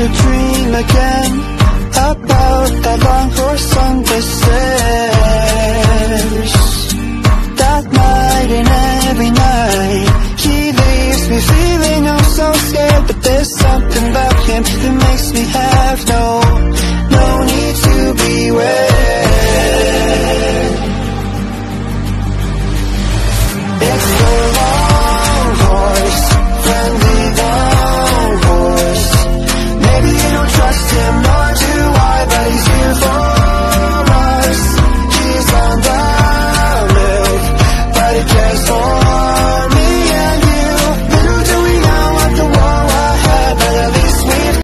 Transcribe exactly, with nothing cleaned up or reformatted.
to dream again about that long horse on the stairs. That night and every night he leaves me feeling I'm so scared, but there's something about him that makes me have no